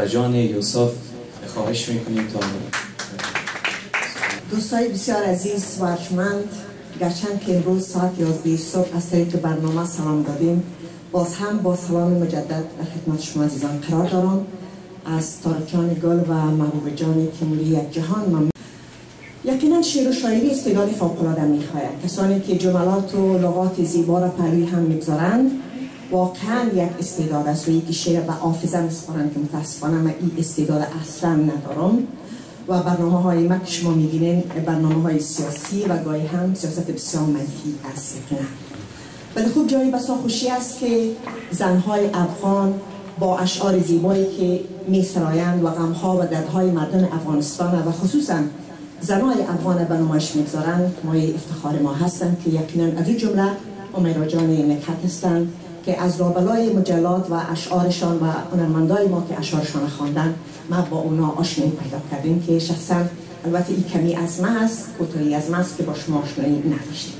جان یوسف خواهش میکنیم تا دوستای بسیار عزیز و ارجمند، گرچند که امروز ساعت 11 صبح از طریق برنامه سلام دادیم، باز هم با سلام مجدد در خدمت شما عزیزان قرار دارم. از طارق جان گل و محبوب جان تیموری یک جهان ممنون. یقینا شعر و شاعری استعداد فوق‌العاده می‌خواهد. کسانی که جملات و لغات زیبا را پهلوی هم می‌گذارند واقعا یک استعداد است و یکی شعر به حافظه می‌سپارند که متاسفانه من این استعداد اصلا ندارم و برنامه‌های ما که شما می‌بینید برنامه‌های سیاسی و گاهی هم سیاست بسیار منفی است. ولی خوب جایی بسا خوشی است که زن‌های افغان با اشعار زیبایی که می‌سرایند و غم‌ها و دردهای مردم افغانستان و خصوصاً زنای افغان به نمایش می‌گذارند مایه افتخار ما هستند که یقیناً از این جمله امیرا جان نکهت هستند که از لابلای مجلات و اشعارشان و هنرمندای ما که اشعارشان خواندند ما با اونا آشنایی پیدا کردیم که شخصاً البته این کمی از ما است، کوتاهی از ما است که با شما آشنایی نداشتیم.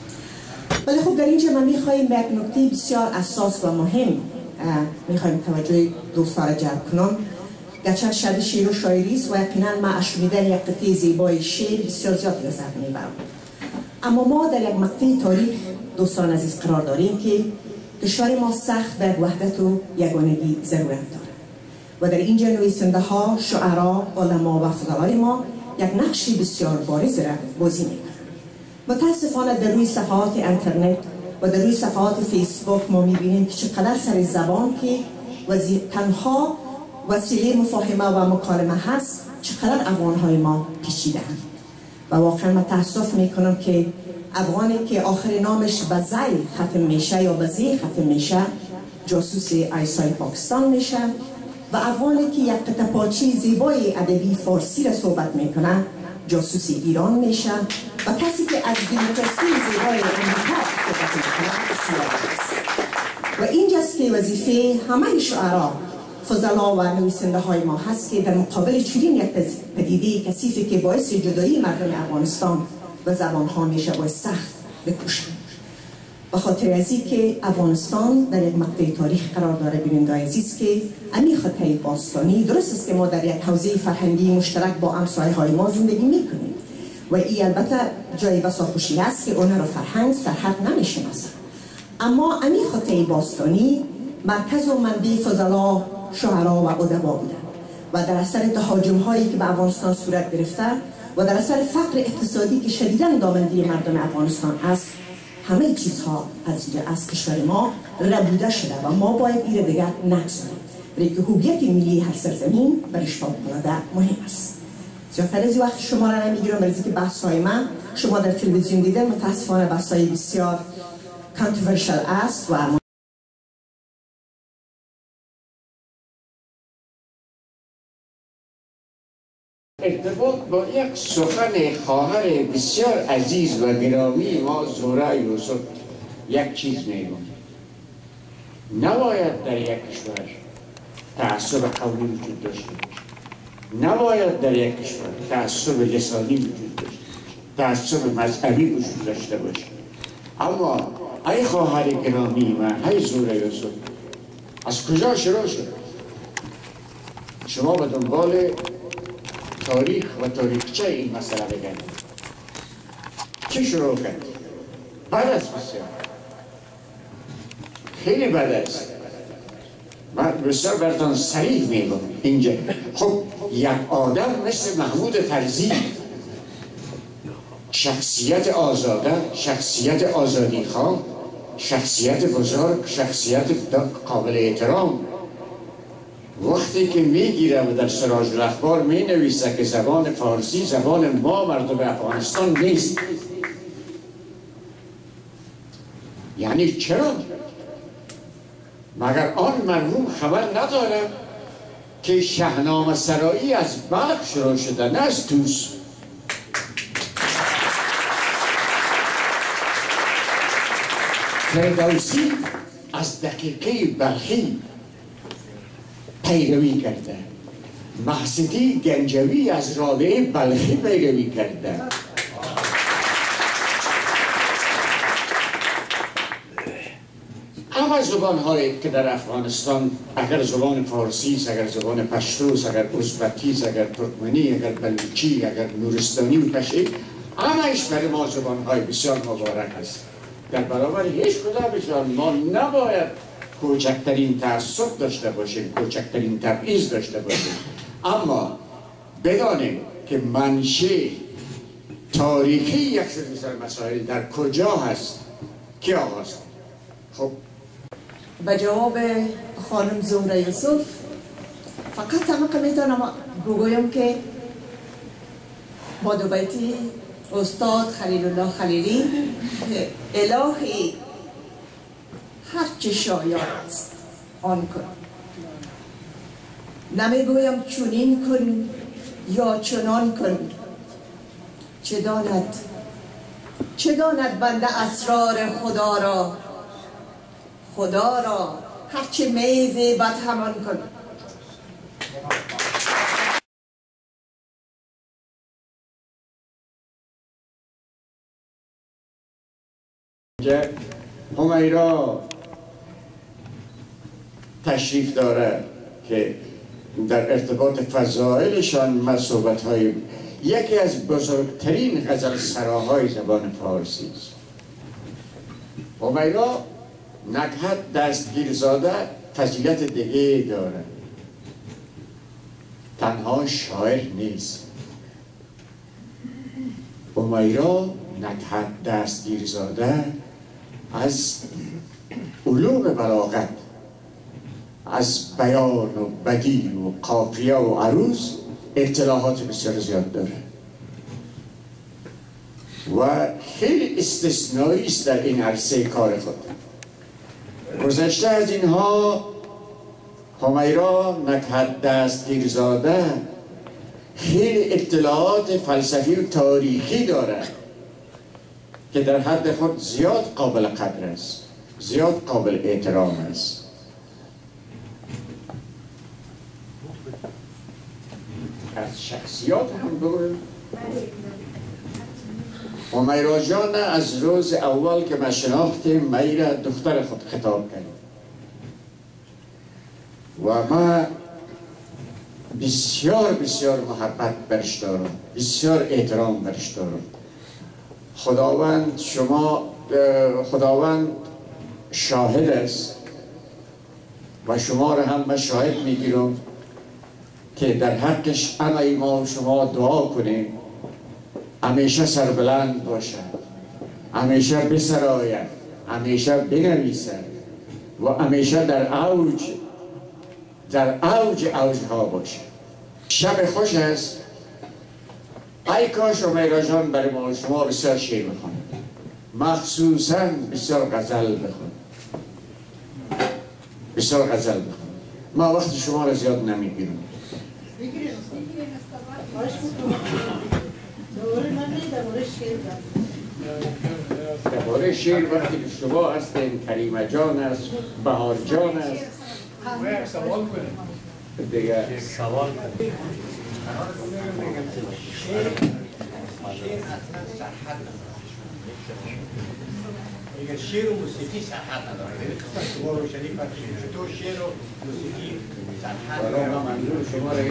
ولی خب در اینجا ما می‌خوایم به یک نکته بسیار اساس و مهم می‌خوایم توجه دوستان را جلب کنم. گرچه شب شعر و شاعری است و یقینا ما از شنیدن یک قطعه زیبای شعر بسیار زیاد لذت می‌برم، اما ما در یک مقطع تاریخ دوستان عزیز قرار داریم که کشور ما سخت در وحدت و یگانگی ضرورت دارد و در اینجا نویسنده ها، شعرا، علما و فضلای ما یک نقشی بسیار بارز را بازی می‌کنند. متاسفانه در روی صفحات اینترنت و در روی صفحات فیسبوک ما می‌بینیم که چقدر سر زبان که تنها وسیله مفاهمه و مکالمه هست چقدر افغان‌های ما پیچیده‌اند و واقعا من تأسف میکنم که افغانی که آخر نامش به زی ختم میشه یا به زی ختم میشه جاسوس آیسای پاکستان میشه و افغانی که یک قطعه پارچه زیبای ادبی فارسی را صحبت میکنه جاسوس ایران میشه و کسی که از دموکراسی زیبای امریکا صحبت میکنه بسیار است. و اینجاست که وظیفه همه شعرا، فضلا و نویسنده های ما هست که در مقابل چنین یک پدیده کثیفی که باعث جدایی مردم افغانستان و زبان ها میشه باید سخت بکوشند. به خاطر ازی که افغانستان در یک مقطع تاریخ قرار داره بیننده عزیز که امی خطه باستانی درست است که ما در یک حوزه فرهنگی مشترک با همسایه های ما زندگی میکنیم و این البته جای بسا خوشی هست که اونها را فرهنگ سرحد نمیشناسند، اما امی خطه باستانی مرکز و منبع فضلا، شعرا و ادبا بودند و در اثر تهاجم هایی که به افغانستان صورت گرفته و در اثر فقر اقتصادی که شدیداً دامنگیر مردم افغانستان است همه چیزها از کشور ما ربوده شده و ما باید این را دیگر نگذاریم، برای که هویت ملی هر سرزمین برایش فوق‌العاده مهم است. زیادتر از وقت شما را نمیگیرم برای که بحث های من شما در تلویزیون دیدن متاسفانه بحث های بسیار کانتروورشل است و ارتباط با یک سخن خواهر بسیار عزیز و گرامی ما زهره یوسف یک چیز میگم: نباید در یک کشور تعصب قومی وجود داشته باشه، نباید در یک کشور تعصب لسانی وجود داشته باشه، تعصب مذهبی وجود داشته باشه. اما ای خواهر گرامی من، ای زهره یوسف، از کجا شروع شد؟ شما به دنبال تاریخ و تاریخچه این مسئله بگن چه شروع کرد؟ بد است، بسیار خیلی بد است. من بسیار براتون صریح میگم اینجا. خب یک آدم مثل محمود طرزی، شخصیت آزاده، شخصیت آزادیخواه، شخصیت بزرگ، شخصیت قابل احترام، وقتی که میگیره و در سراج الاخبار می نویسه که زبان فارسی زبان ما مردم افغانستان نیست، یعنی چرا؟ مگر آن مرحوم خبر نداره که شاهنامه سرایی از بلخ شروع شده، نه از توس؟ فردوسی از دقیقه بلخی پیروی کرده، محسدی گنجوی از رابعه بلخی پیروی کرده. همه زبان هایی که در افغانستان، اگر زبان فارسی است، اگر زبان پشتو است، اگر ازبکی است، اگر ترکمنی، اگر بلوچی، اگر نورستانی و کشی، همه‌اش برای ما زبان های بسیار مبارک است. در برابر هیچ کدامشان ما نباید کوچکترین تعصب داشته باشیم، کوچکترین تبعیض داشته باشیم، اما بدانیم که منشأ تاریخی یک سری مسائل در کجا هست، کی آغاز کرد. خب به جواب خانم زهره یوسف فقط هم میتونم بگویم که با دو بیتی استاد خلیل الله خلیلی که الهی هرچه شایان است آن کن، نمیگویم چونین کن یا چنان کن، چه داند بنده اسرار خدا را هرچه میزیبد همان کن. همیرا تشریف داره که در ارتباط فضائلشان ما صحبت‌های یکی از بزرگترین غزل سراهای زبان فارسی است. همیرا نکهت دستگیرزاده فضیلت دیگه داره، تنها شاعر نیست. همیرا نکهت دستگیرزاده از علوم بلاغت، از بیان و بدیع و قافیه و عروض اطلاعات بسیار زیاد داره و خیلی استثنایی است در این عرصه کار خود. گذشته از اینها همیرا نکهت دستگیرزاده خیلی اطلاعات فلسفی و تاریخی داره که در حد خود زیاد قابل قدر است، زیاد قابل احترام است. از شخصیات هم بگویم، همیرا جان از روز اول که ما شناختیم می را دختر خود خطاب کردیم و ما بسیار بسیار محبت برش دارم، بسیار احترام برش دارم. خداوند شاهد است و شما را هم من شاهد میگیرم که در حقش همه ما و شما دعا کنیم همیشه سربلند باشد، همیشه بسراید، همیشه بنویسد و همیشه در اوجها باشد. شب خوش است. ای کاش همیرا جان برای ما و شما بسیار شعر بخواند، مخصوصا بسیار غزل بخواند، بسیار غزل بخواند. ما وقت شما را زیاد نمیگیرم. درباره شعر وقتی که شما هستین، کریمه جان است، بهار جان است. سوال کنیم. دیگه سوال کنیم. شعر اصلا صحت نداره. اگر شعر و موسیقی صحت نداره، شما روشنی فرمایید چطور شعر و موسیقی صحت نداره؟ ما منظور شما را این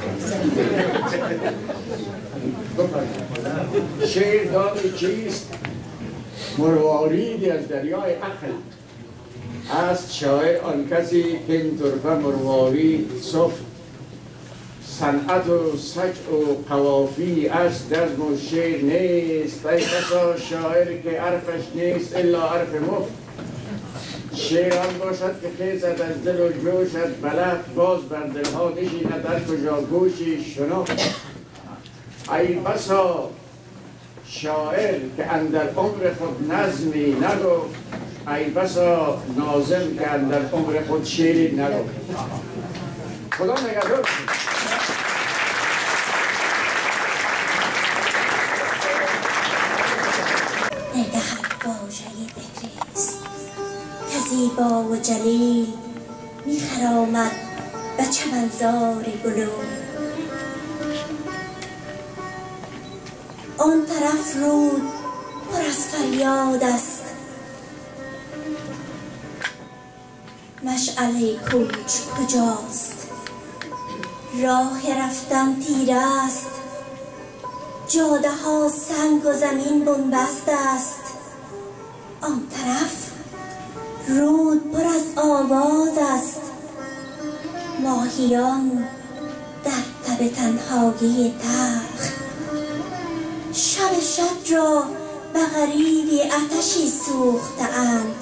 نمی‌کنم. شعر داد چیست؟ مرواریدی از دریای عقل است. شاعر آن کسی که این طرفه مروارید صفت صنعت و سجع و قوافی است، نظم و شعر نیست. ای بسا شاعر که حرفش نیست الا حرف مفت. شعر آن باشد که خیزد از دل و جوشد، بلد باز بر دلها نشیند در کجا گوشی شنفت. ای بسا شاعر که اندر عمر خود نظمی نگفت، ای بسا ناظم که اندر عمر خود شعری نگفت. خدا نگهدار. نگهت واژه بهرست که زیبا و جلیل می‌خرامد به چمنزار گلو. آن طرف رود پر از فریاد است، مشعله کوچ کجاست؟ راه رفتن تیره است، جاده ها سنگ و زمین بنبست است. آن طرف رود پر از آواز است، ماهیان در تب تنهایی تلخ شب شب را به غریبی آتشی سوخته‌اند.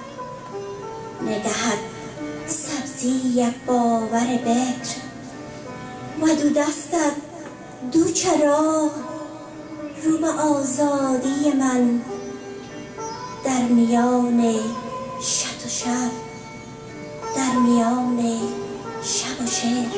نگهت سبزی یک باور بکر و دو دستت دو چراغ رو به آزادی من در میان شب و شب، در میان شب و شب،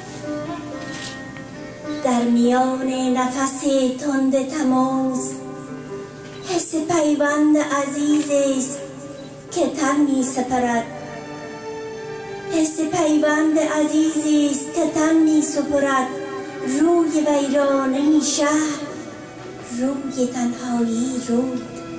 در میان نفس تند تماز حس پیوند عزیزی است که تن می سپرد. حس پیوند عزیزی است که تن می سپرد روی ویرانه شهر، روی تنهایی رود.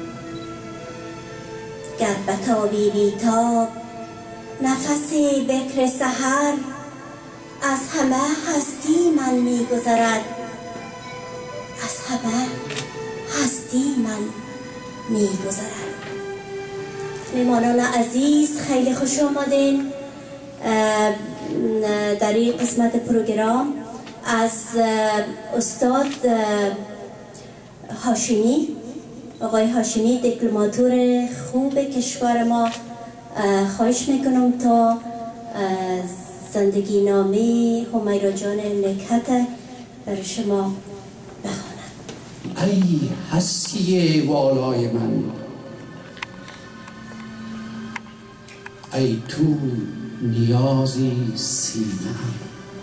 گر بتابی بیتاب نفس بکر سحر، از همه هستی من می گذرد، از همه هستی من می گذرد. مهمانان عزیز خیلی خوش آمدین در این قسمت پروگرام. از استاد هاشمی، آقای هاشمی دیپلماتور خوب کشور ما خواهش میکنم تا زندگی نامه همیرا جان نکهت برای شما بخوانند. ای هستی والای من، ای تو نیازی سینه‌ام،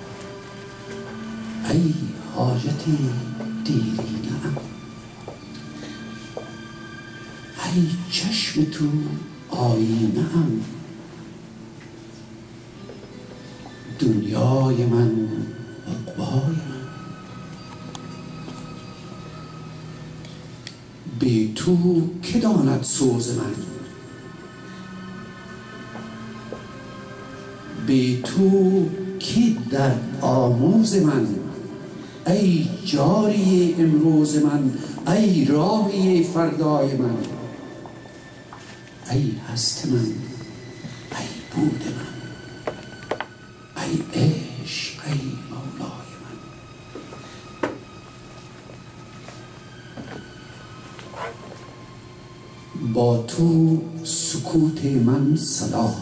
ای حاجتی دیرینه‌ام، ای چشم تو آینه‌ام، دنیای من عقبای من. بی تو که داند سوز من، بی تو کی در آموز من. ای جاری امروز من، ای راهی فردای من، ای هست من، ای بود من، ای عشق، ای مولای من. با تو سکوت من صدا،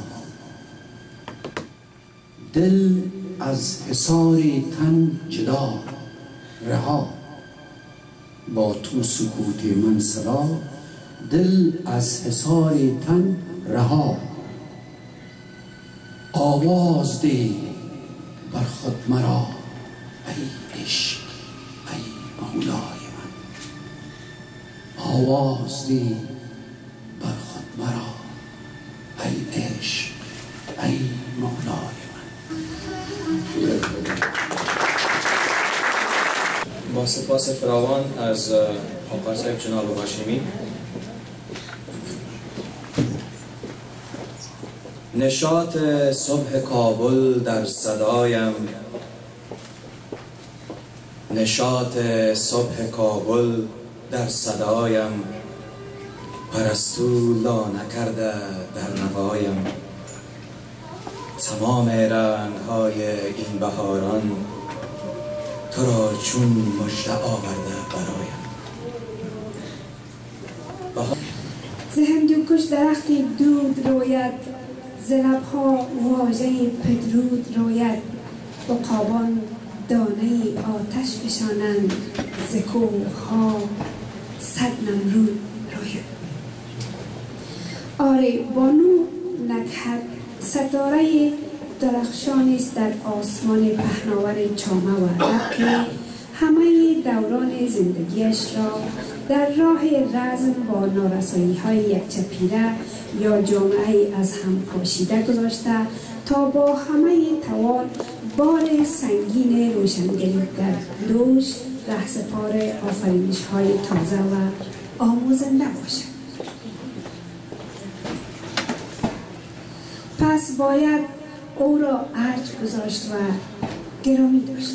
دل از حصار تن جدا رها. با تو سکوت من صدا، دل از حصار تن رها. آواز ده بر خود مرا، ای عشق، ای مولای من. آواز ده بر خود مرا، ای عشق، ای مولای من. با سپاس فراوان از آقای صاحب جناب هاشمی. نشاط صبح کابل در صدایم، نشاط صبح کابل در صدایم، پرستو لا نکرده در نوایم. تمام رنگ‌های این بهاران تو را چون مژده آورده برایم. ز هندوکش درختی دود روید، ز لبها واژه پدرود روید. عقابان دانه آتش فشانند، ز کوه‌ها صد نمرود روید. آری بانو نکهت ستاره درخشانی است در آسمان پهناور چامه و رب که همه دوران زندگیش را در راه رزم با نارسایی‌های یک چپیره یا جامعه از هم پاشیده گذاشته تا با همه توان بار سنگین روشنگری در دوش رهسپار آفرینش‌های تازه و آموزنده باشد. پس باید او را ارج گذاشت و گرامی داشت.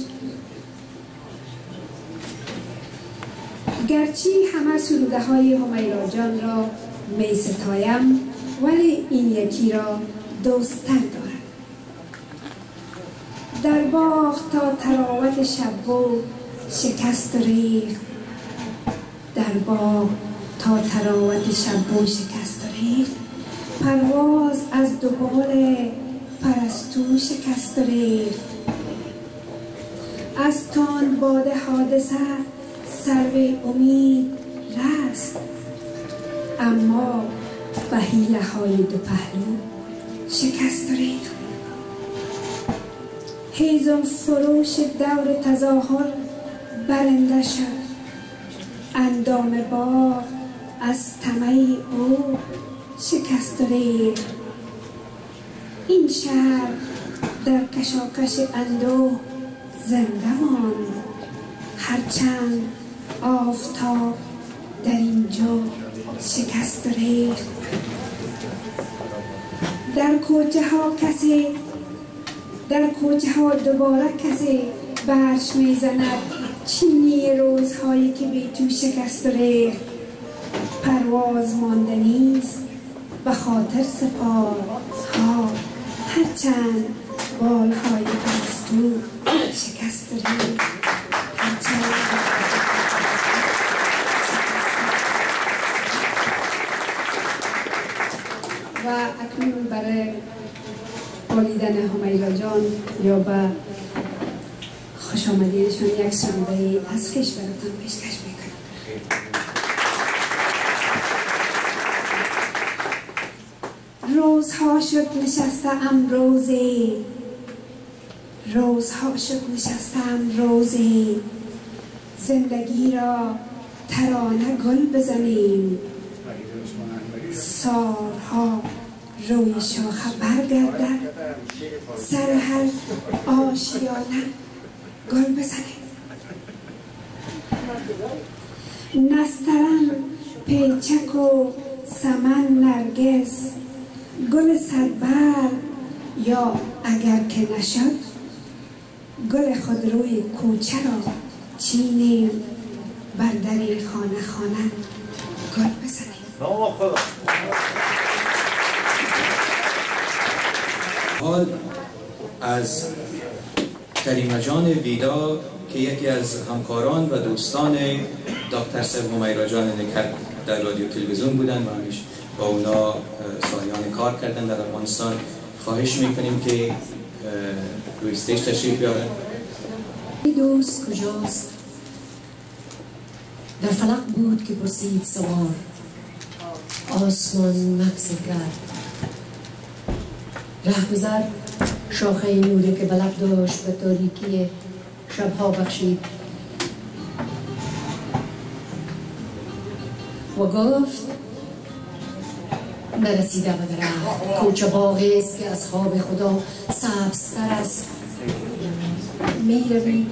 گرچه همه سروده های همیرا جان را می ستایم، ولی این یکی را دوستتر دارم. در باغ تا تراوت شبو شکست ریخت، در باغ تا تراوت شبو شکست ریخت، پرواز از دوبال پرستو شکست ریخت. از تان باد حادثه سرو امید رست، اما به حیله های دو پهلو شکست ریخت. هیزم فروش دور تظاهر برنده شد، اندام باغ از طمع او شکست ریخت. این شهر در کشاکش اندوه زنده ماند، هرچند آفتاب در اینجا شکست ریخت. در کوچه ها دوباره کسی برش میزند چینی روزهایی که بی تو شکست ریخت. پرواز مانده نیست به خاطر سپاه ها، هرچند بالهای پرستو شکست ریخت. و اکنون برای بالیدن همیرا جان یا به خوش آمدینشان یک سروده از کشورتان پیشکش میکنم. روزها شد نشستم روزی، روزها شد نشستم روزی، زندگی را ترانه گل بزنیم. سالها روی شاخه برگردد، سر هر آشیانه گل بزنیم. نسترن پیچک و سمن نرگس، گل صدبر یا اگر که نشد گل خودروی کوچه را چینیم، بر در خانه خانه گل بزنیم. حال از کریمه جان ویدا که یکی از همکاران و دوستان دکتر سیب همیرا جان نکت در رادیو تلویزیون بودن و همیشه با اونا سالیان کار کردن در افغانستان، خواهش میکنیم که روی استیج تشریف بیارن. دوست کجاست؟ در فلک بود که پرسید سوار، آسمان مکس کرد. رهگذر شاخه نوری که بلب داشت به تاریکی شبها بخشید و گفت نرسیده به درخت، کوچه باغی است که از خواب خدا سبزتر است. می روی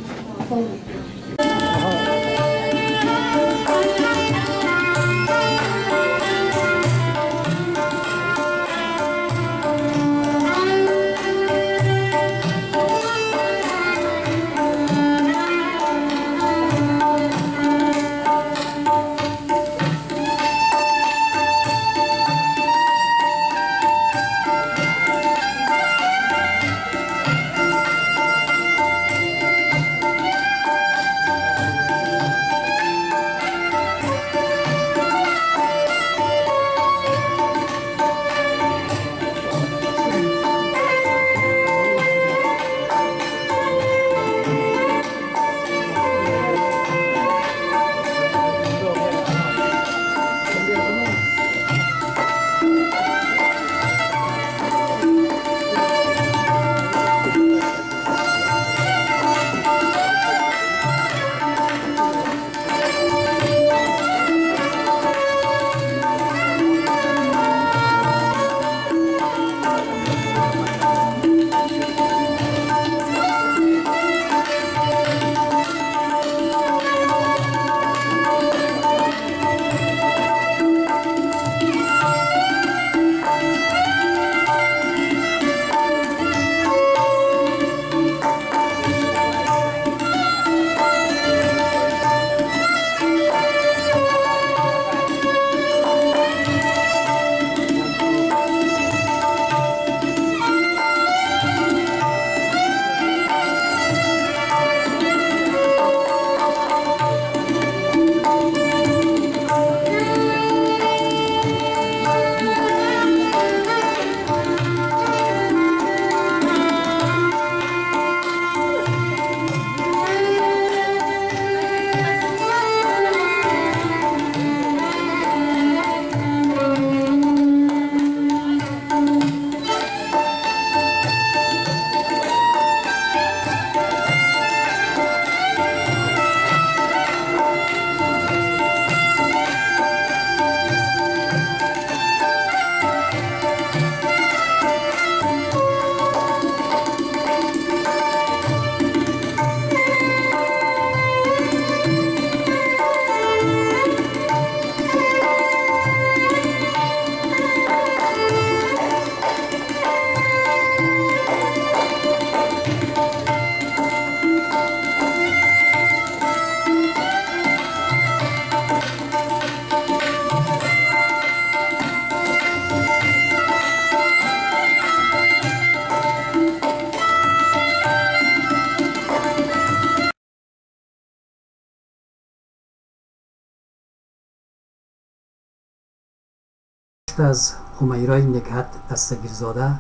از همیرای نکهت دستگیرزاده،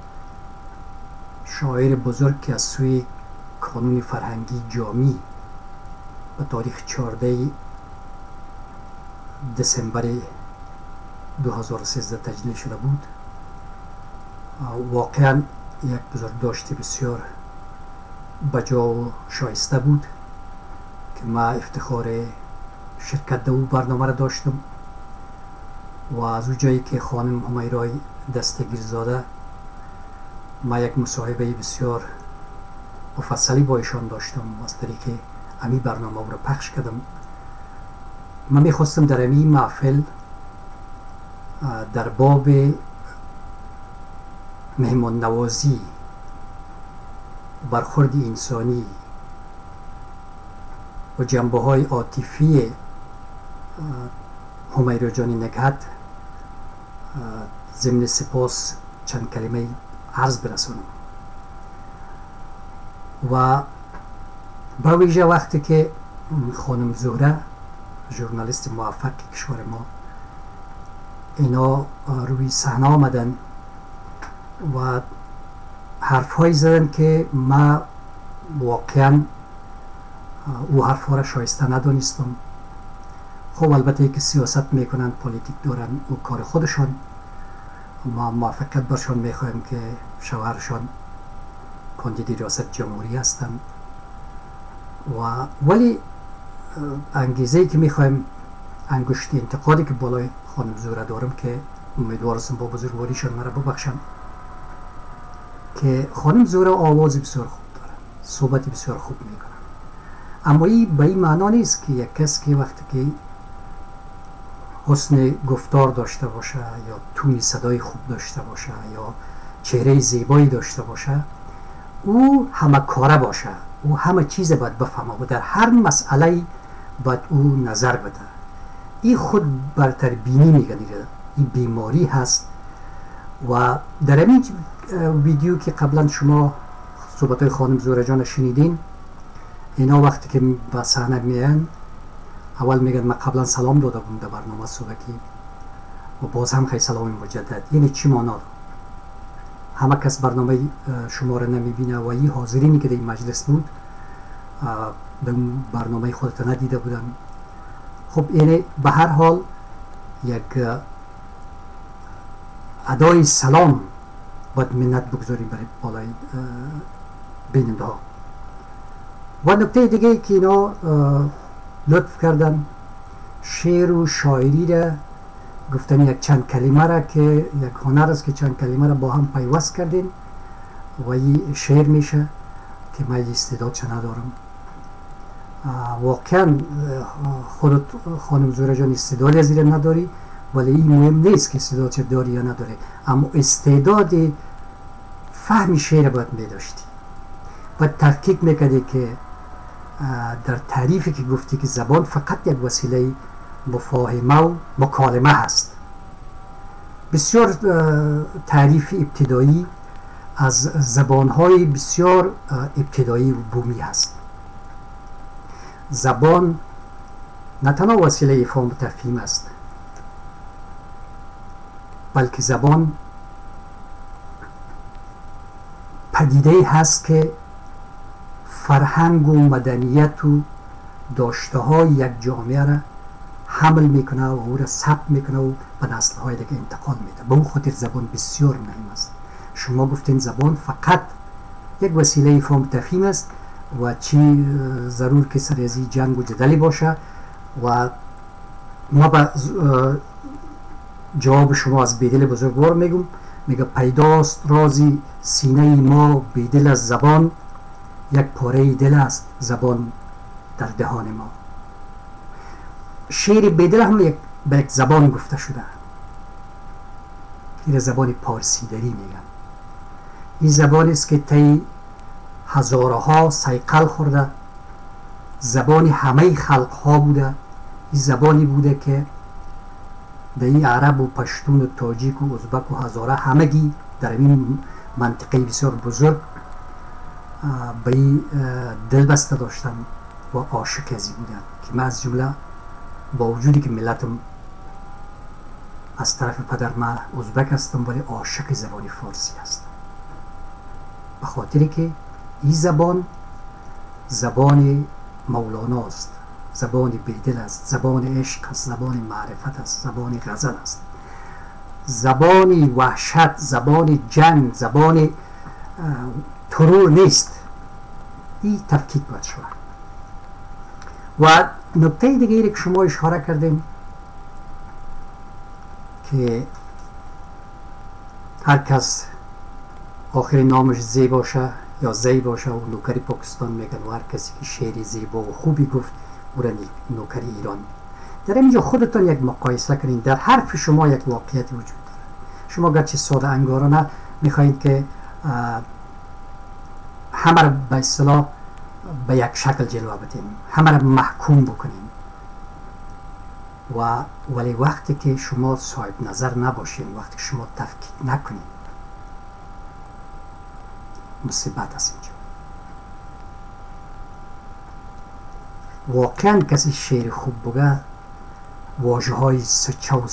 شاعر بزرگ که از سوی کانون فرهنگی جامی و تاریخ 14 دسامبر 2013 تجلیل شده بود، واقعا یک بزرگداشت بسیار بجا و شایسته بود که ما افتخار شرکت در او برنامه را داشتم و از او جایی که خانم همیرای دستگیرزاده ما یک مصاحبه بسیار مفصلی با ایشان داشتم و از طریق امی برنامه او را پخش کردم. من میخواستم در امی محفل در باب مهمان نوازی، برخورد انسانی و جنبه های عاطفی همیرا جان نکهت ضمن سپاس چند کلمه عرض برسانم. و با ویژه وقتی که خانم زهره ژورنالیست موفق کشور ما اینا روی صحنه آمدن و حرفهایی زدن که ما واقعا او حرفها را شایسته ندانستم. خب البته که سیاست میکنن، پولیتیک دارن، او کار خودشان، ما موفقیت برشان میخوایم که شوهرشان کاندید ریاست جمهوری هستند ولی انگیزه‌ای که میخوایم، انگشت انتقادی که بالای خانم زهره دارم که امیدوارم با بزرگواریشان مرا ببخشن، که خانم زهره آواز بسیار خوب دارن، صحبت بسیار خوب میکنن، اما این به این معنا نیست که یک کس که وقتی که حسن گفتار داشته باشه یا تون صدای خوب داشته باشه یا چهره زیبایی داشته باشه او همه کاره باشه، او همه چیز باید بفهمه و در هر مسئله باید او نظر بده. این خود برتر بینی میگن، این بیماری هست. و در این ویدیو که قبلا شما صحبتهای خانم زهره جان شنیدین، اینا وقتی که به صحنه میان اول میگن من قبلا سلام داده بودم در برنامه صبحی و باز هم خیلی سلام مجدد. یعنی چی معنا؟ همه کس برنامه شما را نمیبینه و این حاضرینی که در این مجلس بود در برنامه خودت ندیده بودن. خب یعنی به هر حال یک ادای سلام باید منت بگذاریم برای بالای بیننده ها. و نکته دیگه که اینا لطف کردن شعر و شاعری را گفتن، یک چند کلمه را که یک هنر است که چند کلمه را با هم پیوست کردین و این شعر میشه که من استعدادش ندارم. واقعا خودت خانم زهره جان استعدادی از این نداری، ولی این مهم نیست که استعدادش داری یا نداره، اما استعداد فهم شعر باید میداشتی. باید تحقیق میکردی که در تعریفی که گفتی که زبان فقط یک وسیله مفاهمه و مکالمه هست. بسیار تعریف ابتدایی از زبانهای بسیار ابتدایی و بومی هست. زبان نه تنها وسیله افهام و تفهیم است، بلکه زبان پدیده هست که فرهنگ و مدنیت و داشته های یک جامعه را حمل میکنه و او را ثبت میکنه و به نسل های دیگه انتقال میده. به اون خاطر زبان بسیار مهم است. شما گفتین زبان فقط یک وسیله افهام و تفهیم است و چی ضرور که سر از این جنگ و جدلی باشه. و ما به جواب شما از بیدل بزرگوار میگم، میگه پیداست رازی سینه ما بیدل از زبان، یک پاره دل است زبان در دهان ما. شعر بیدل هم به یک زبان گفته شده، این زبان پارسی دری میگن. این زبانی است که طی هزارها سیقل خورده، زبان همه خلق ها بوده. این زبانی بوده که در این عرب و پشتون و تاجیک و ازبک و هزاره همگی در این منطقه بسیار بزرگ به این دل بسته داشتن و عاشق ازی بودن، که من از جمله با وجودی که ملتم از طرف پدر من ازبک هستم ولی عاشق زبان فارسی هستم، به خاطری که این زبان مولانا است، زبان بیدل است، زبان عشق است، زبان معرفت است، زبان غزل است، زبان وحشت، زبان جنگ، زبان ترور نیست. این تفکیک باید شود. و نکته دیگری که شما اشاره کردیم که هر کس آخر نامش زی باشه یا زی باشه و نوکری پاکستان میگن و هر کسی که شعری زیبا و خوبی گفت او را نوکری ایران. در اینجا خودتان یک مقایسه کنید، در حرف شما یک واقعیت وجود داره. شما گرچه ساده انگارانه میخواهید که همه را به اصطلاح به یک شکل جلوه بدیم، همه را محکوم بکنیم، ولی وقتی که شما صاحب نظر نباشید، وقتی که شما تفکیک نکنید، مصیبت است اینجا. واقعا کسی شعر خوب بگه، واژه های سچه و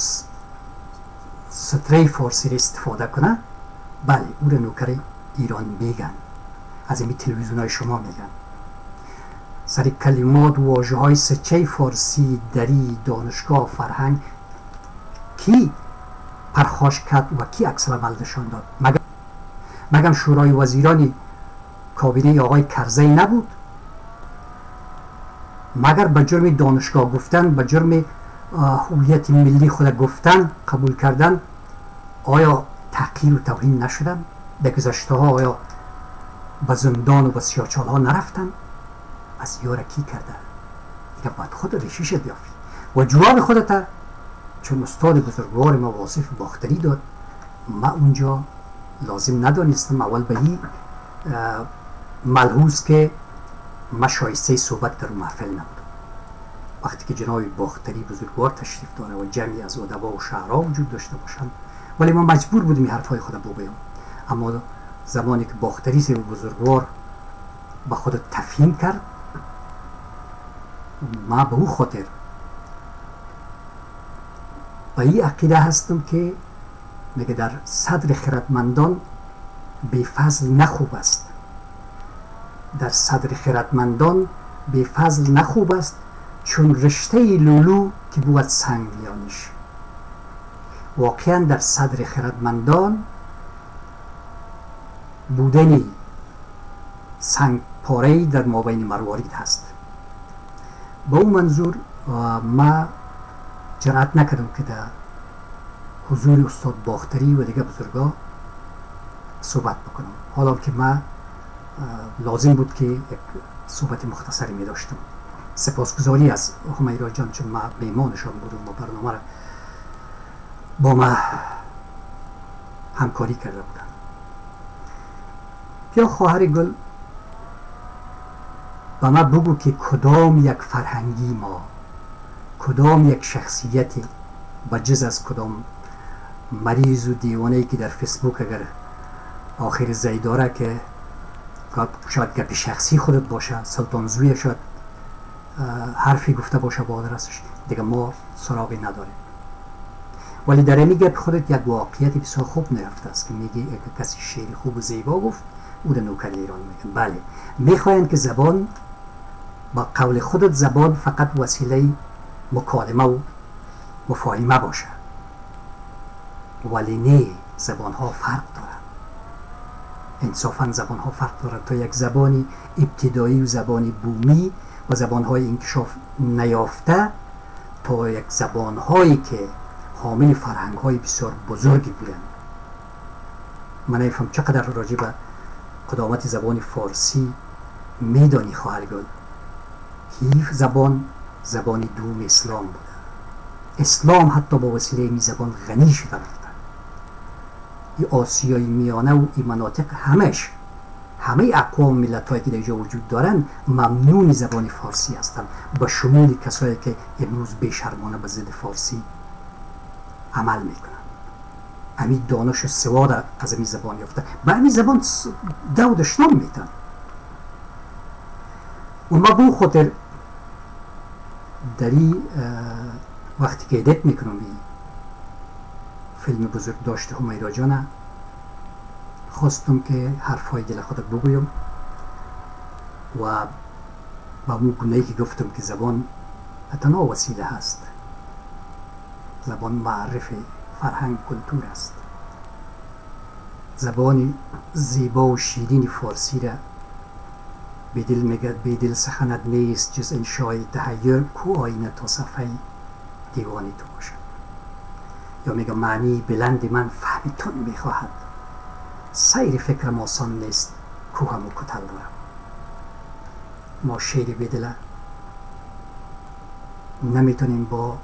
ستره فارسی را استفاده کنه، بله او را نوکر ایران میگن، از این تلویزیون های شما میگن. سر کلمات و واژه های سچه فارسی دری دانشگاه فرهنگ کی پرخاش کرد و کی عکس العمل نشان داد؟ مگم شورای وزیران کابینه آقای کرزی نبود؟ مگر به جرم دانشگاه گفتن، به جرم هویت ملی خود گفتن قبول کردن، آیا تحقیر و توهین نشدن؟ به گذشته ها آیا به زندان و به سیاهچال ها نرفتن؟ از یاره کی کرده؟ دیگه باید خود ریشیش بیافی و جواب خودتا، چون استاد بزرگوار ما واصف باختری داد، ما اونجا لازم ندانستم اول به این ملحوظ که ما شایسته صحبت در محفل نبودم. وقتی که جناب باختری بزرگوار تشریف داره و جمعی از ادبا و شعرا وجود داشته باشند، ولی ما مجبور بودیم این حرفای خود بگویم. اما زمانی که باختری بزرگوار به خود تفهیم کرد، ما به او خاطر به این عقیده هستم که میگه در صدر خردمندان بی‌فضل نخوب است، در صدر خردمندان بی‌فضل نخوب است، چون رشته لولو که بود سنگ میانش. واقعا در صدر خردمندان بودنی سنگ پاره‌ای در مابین مروارید هست. با اون منظور ما جرأت نکردم که در حضور استاد باختری و دیگه بزرگا صحبت بکنم، حالا که ما لازم بود که یک صحبت مختصری می داشتم. سپاسگزاری از همیرا جان، چون ما میمانشان بودم و برنامه را با ما همکاری کرده بودن. یا خواهر گل و ما بگو که کدام یک فرهنگی ما، کدام یک شخصیتی بجز از کدام مریض و دیوانه‌ای که در فیسبوک اگر آخر زی داره که شاید گپ شخصی خودت باشه، سلطان زوی شاید حرفی گفته باشه با آدرسش، دیگه ما سراغی نداریم. ولی در این گپ خودت یک واقعیتی بسیار خوب نرفته است که میگی اگه کسی شعر خوب و زیبا گفت او در نوکر ایران میگن. بله، میخواین که زبان با قول خودت زبان فقط وسیله مکالمه و مفاهمه باشه، ولی نه، زبان ها فرق دارن. انصافا زبان ها فرق دارن. تا یک زبانی ابتدایی و زبانی بومی و زبان های انکشاف نیافته، تا یک زبان هایی که حامل فرهنگ های بسیار بزرگی بودن. من نمیفهم چقدر راجع به قدامت زبان فارسی میدانی خواهر گل. هیف زبان دوم اسلام بوده. اسلام حتی با وسیله این زبان غنی شده رفته. این آسیای میانه و این مناطق همه اقوام ملت هایی که در اینجا وجود دارن ممنون زبان فارسی هستند، به شمول کسایی که امروز بیشرمانه به ضد فارسی عمل میکنن. همین دانش و سواد از همین زبان یافته، به همین زبان دو دشنام میتن. و ما بو خاطر داری وقتی که ادت میکنم فیلم بزرگ داشته همیرا جان خواستم که حرفای دل خود بگویم و با اون گونه‌ای که گفتم که زبان تنها وسیله هست، زبان معرف فرهنگ کلتور است. زبان زیبا و شیرین فارسی را بدل میگد بدل سخنت نیست جز انشای تحیر کو آینه تا صفحه دیوانی تو باشد. یا میگه معنی بلند من فهمتون میخواهد، سیر فکرم آسان نیست کوهم و کتل را. ما شعر بدله نمیتونیم با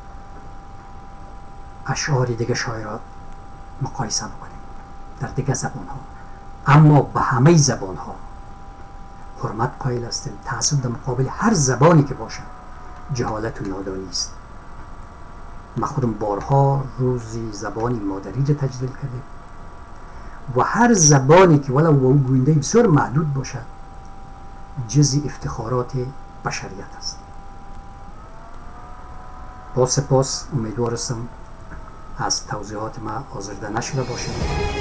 اشعار دیگه شاعرات مقایسه بکنیم در دیگه زبان ها، اما به همه زبان ها حرمت قائل هستیم. تعصب در مقابل هر زبانی که باشه جهالت و نادانی است. ما خودم بارها روزی زبانی مادری را تجلیل کردیم و هر زبانی که ولو گوینده بسیار محدود باشه جزئی افتخارات بشریت است. با سپاس، امیدوار هستم از توضیحات ما آزرده نشده باشد.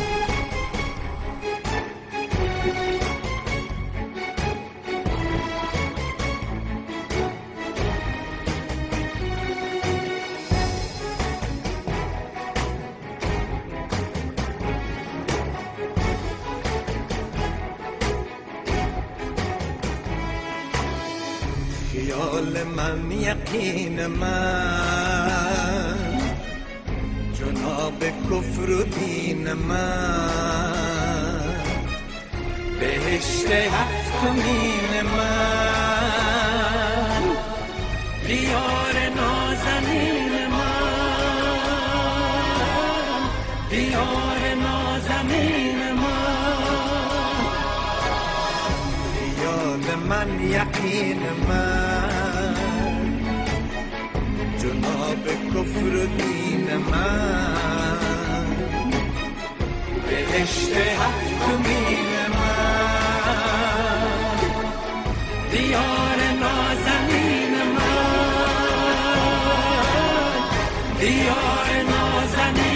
خیال من، یقین من، جناب کفر و دین من، بهشت هفتمین من، دیار نازنین من، دیار نازنین من، خیال من، یقین من، جناب کفر و دین من، بهشت هفتمین من، دیار نازنین من، دیار نازنین